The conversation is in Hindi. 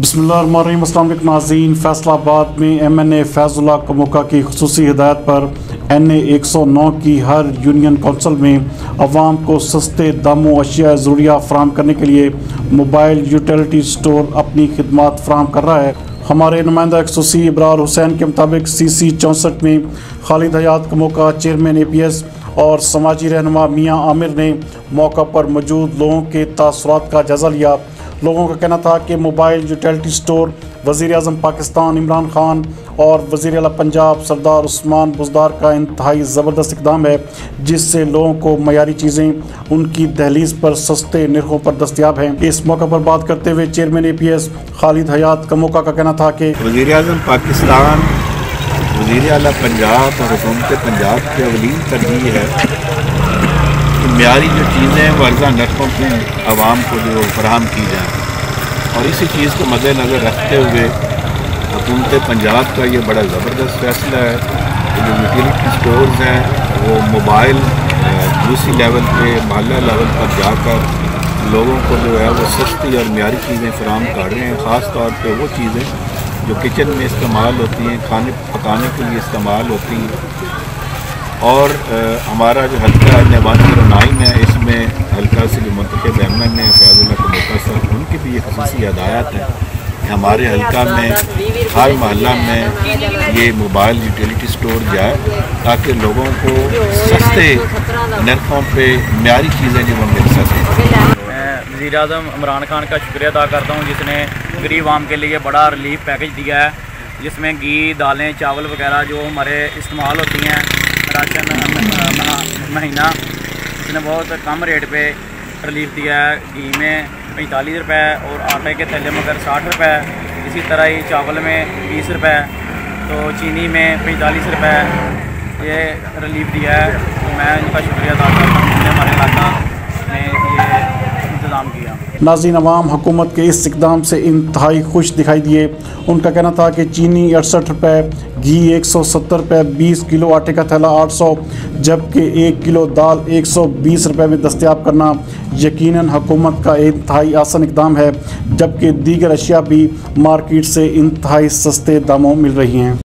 बिस्मिल्लाहिर्रहमानिर्रहीम। अस्सलाम वालेकुम नाज़रीन। फैसलाबाद में MNA फैज़ुल्लाह कमोका की खुसूसी हिदायत पर NA 109 की हर यूनियन कौंसिल में अवाम को सस्ते दामों अशिया ज़रूरिया फ़राहम करने के लिए मोबाइल यूटिलिटी स्टोर अपनी खिदमात फ़राहम कर रहा है। हमारे नुमाइंदा खसूसी इब्रार हुसैन के मुताबिक CC 64 में खालिद हयात कमोका चेयरमैन APS और समाजी रहनुमा मियाँ आमिर ने मौका पर मौजूद लोगों के तासुरात का जायज़ा लिया। लोगों का कहना था कि मोबाइल यूटिलिटी स्टोर वज़ीर-ए-आज़म पाकिस्तान इमरान खान और वज़ीर आला पंजाब सरदार उस्मान बुज़दार का इंतहाई ज़बरदस्त इक़दाम है, जिससे लोगों को मयारी चीज़ें उनकी दहलीज़ पर सस्ते निर्खों पर दस्तयाब हैं। इस मौका पर बात करते हुए चेयरमैन APS खालिद हयात कमोका का कहना था कि वज़ीर-ए-आज़म पाकिस्तान, वज़ीर आला पंजाब और हुकूमत पंजाब की अवलीन तरजीह है कि मयारी जो चीज़ें वर्ज़ा नरखों की आवाम को जो फराहम की जाएँ, और इसी चीज़ को मद्देनज़र रखते हुए हुकूमत पंजाब का ये बड़ा ज़बरदस्त फैसला है कि जो यूटिलिटी स्टोर्स हैं वो मोबाइल UC लेवल पे महल्ला लेवल पर जाकर लोगों को जो है वो सस्ती और मयारी चीज़ें फराहम कर रहे हैं। ख़ास तौर पे वो चीज़ें जो किचन में इस्तेमाल होती हैं, खाने पकाने के लिए इस्तेमाल होती हैं। और हमारा जो हल्का नवान 09 है, इसमें हल्का से जो मुंतखब MNA है फैज़ुल्लाह कमोका साहब, उनकी भी ये ख़ुसूसी हिदायत है कि हमारे हल्का में हर महल्ला में ये मोबाइल यूटिलिटी स्टोर जाए ताकि लोगों को सस्ते नरखों पे मयारी चीज़ें जो वो मिल सकें। वज़ीर-ए-आज़म इमरान खान का शुक्रिया अदा करता हूँ, जिसने गरीब आवाम के लिए बड़ा रिलीफ पैकेज दिया है, जिसमें घी, दालें, चावल वगैरह जो हमारे इस्तेमाल होती हैं राशन महीना, इसने बहुत कम रेट पे रिलीफ दिया है। घी में 45 रुपये और आटे के थैले में अगर 60 रुपये, इसी तरह ही चावल में 20 रुपये, तो चीनी में 45 रुपये ये रिलीफ दिया है। तो मैं इनका शुक्रिया अदा करता हूँ, जिन्होंने हमारे इलाका में ये इंतज़ाम किया। नाज़रीन, अवाम हुकूमत के इस इक़दाम से इंतहाई खुश दिखाई दिए। उनका कहना था कि चीनी 68 रुपये, घी 170 रुपये, 20 किलो आटे का थैला 800, जबकि 1 किलो दाल 120 रुपये में दस्तयाब करना यकीनन हुकूमत का इंतहाई आसान इक़दाम है, जबकि दीगर अशिया भी मार्केट से इंतहाई सस्ते दामों मिल रही हैं।